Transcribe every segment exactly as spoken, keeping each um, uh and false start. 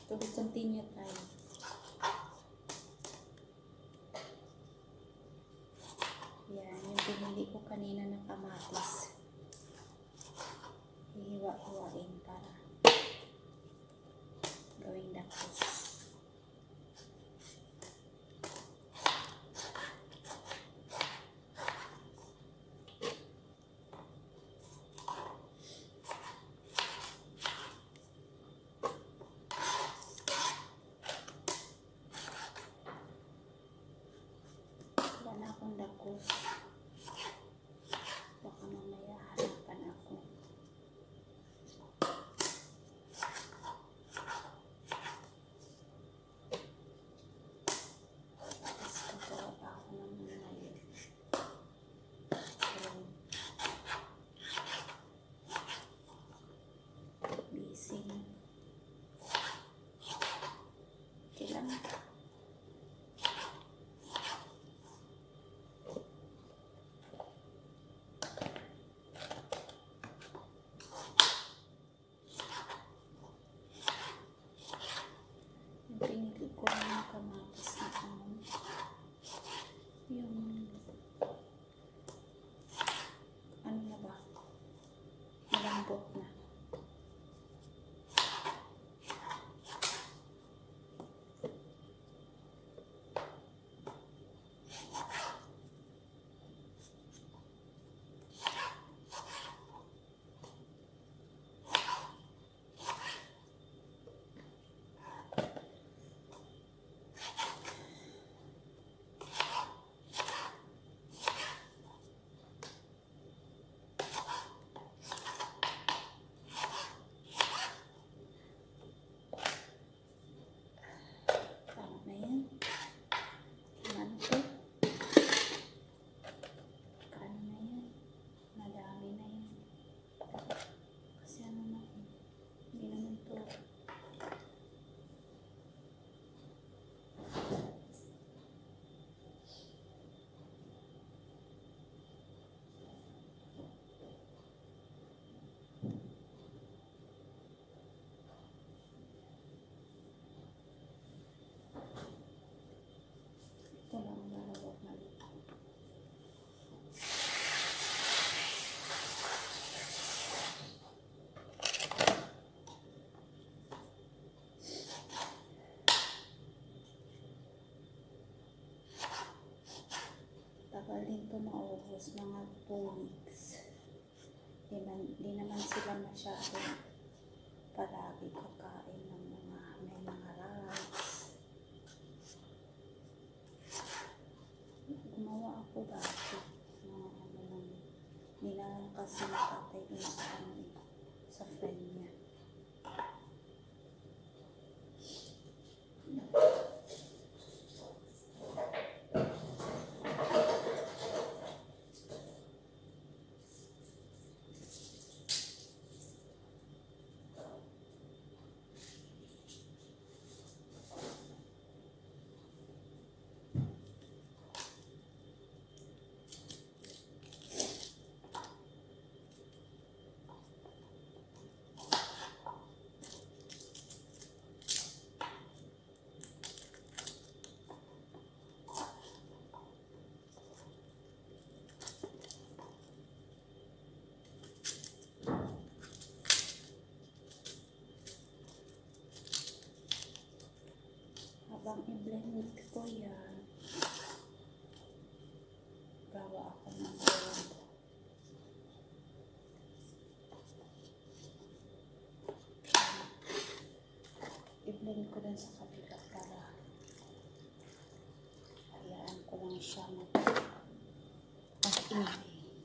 Tuloy continue tayo. Yan, yung pinili ko kanina na kamatis. Hihiwa-hiwain para gawing dakos. Akong dakos. Baka mamaya hanapan ako. Tapos gagawa pa ako ng ngayon. Busy. Okay lang. Pinili ko ng kamatis na ano, yung ano na ba, malambot na. Tagal din ito maubos, mga two weeks. Di, man, di naman sila masyadong palagi kakain ng mga, may mga rice. Gumawa ako dati. Mga ano lang, nilalang kasi nakatay dun sa ano, sa friend niya. Habang i-blend ko yan, gawa ako ng blend. I-blend ko din sa kabila para hayaan ko lang siya mag-ingay.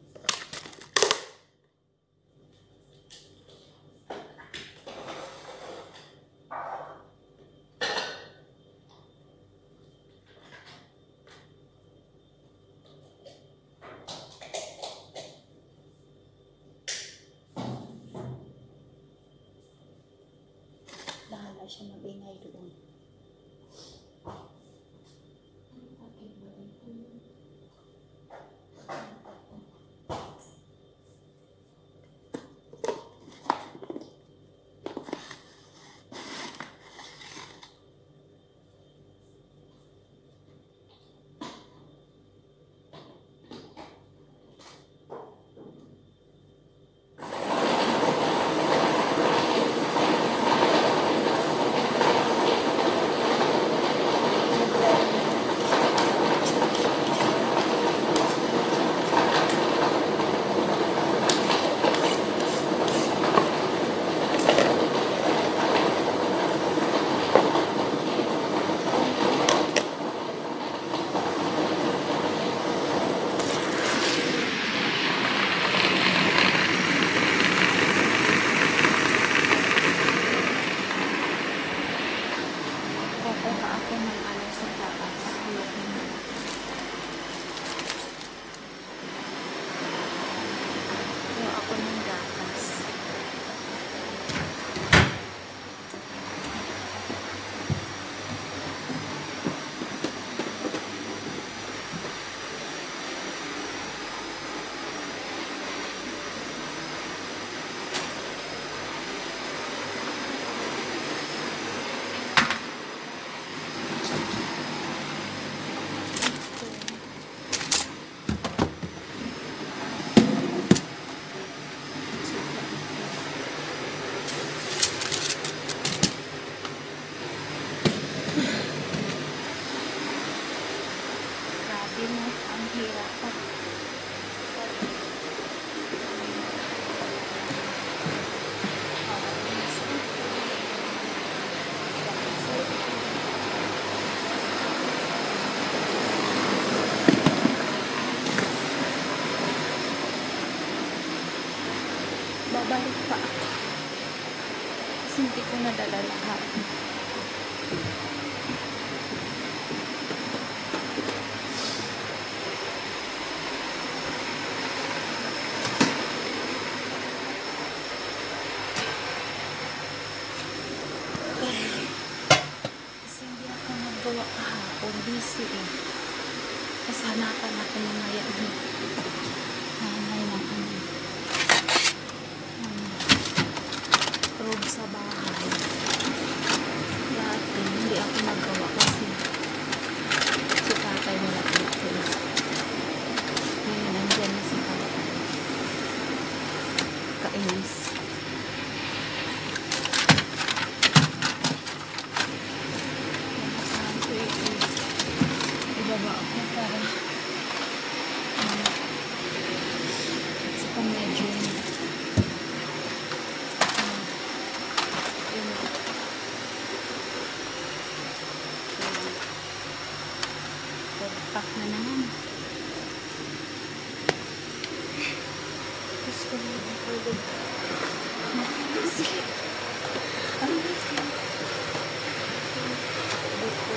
Bahala siya mag-ingay doon. ako ng ano sa taas. Kuha ako ng gatas. Grabe mo, ang hirap pa. Babalik pa ako. Kasi hindi ko nadala lahat. Kasi hindi ako naggawa kahapon. Busy eh. Kasanapan ako mamaya ni nanay ng ano. Room sa bahay. Dati, hindi ako naggawa kasi si tatay wala dito. Ngayon, nandyan na si tatay. Kainis. Ibaba ako para um, sa pang-medyo pack na naman. Gusto mo na tulog. Makakasip. Ang gusto. Dito.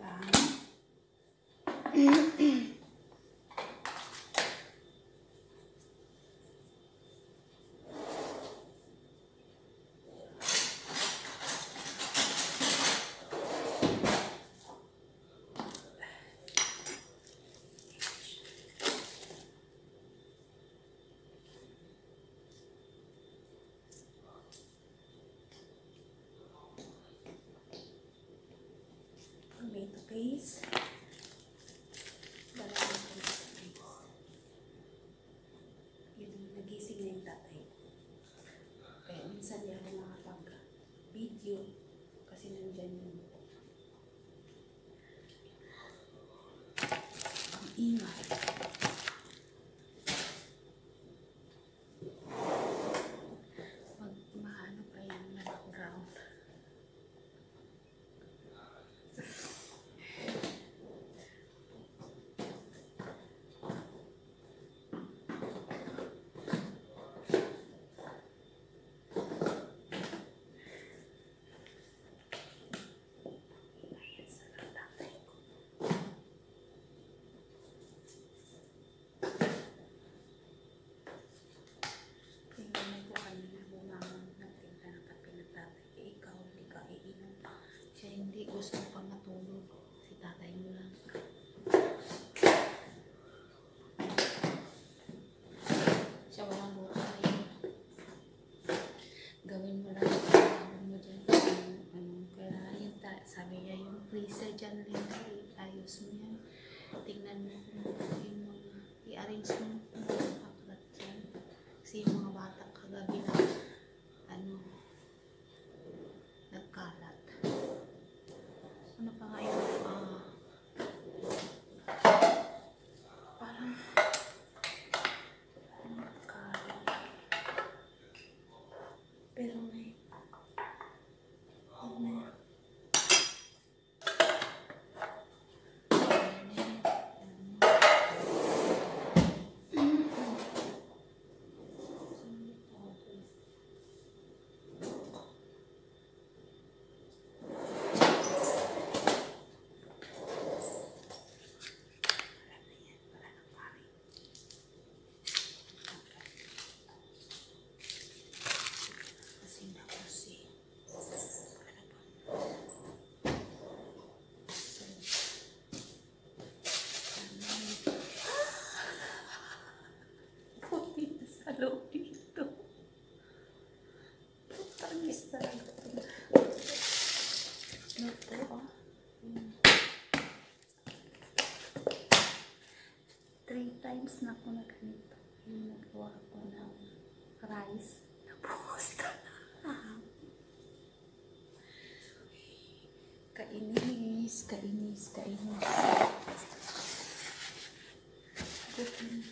lang. Tomato paste. Dala ng tomato paste. Yung nagising na yung tatay. Kaya minsan di ako makapag-video kasi nandyan yung ang ingay. Mag maano pa yan na background. Hindi gusto pa matulog. Si tatay mo lang. Siya walang buhay. Gawin mo lang yung gawin mo dyan. Ano, kaya yun, sabi niya yung freezer dyan rin. Ayos mo yan. Tingnan mo kung yung mga i-arrange mo yung mga aklat dyan. Kasi yung mga bata kagabi na ano nagkalat. Ano pa nga yun? Uh, parang nagkalat. Pero may may loob dito. Tangis talaga ito. Ito, ah. Three times na ako na ganito. Yung nagawa ko ng rice. Napusta na. Kainis, kainis, kainis. Kainis.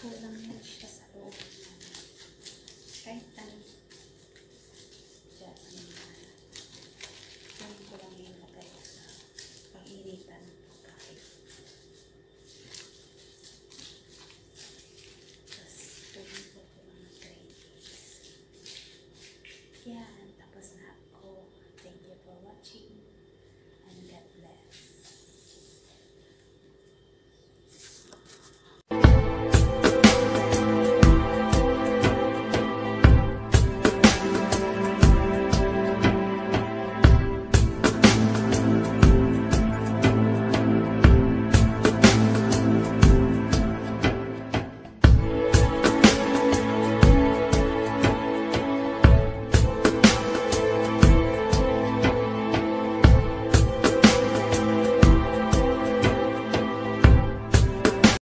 lang.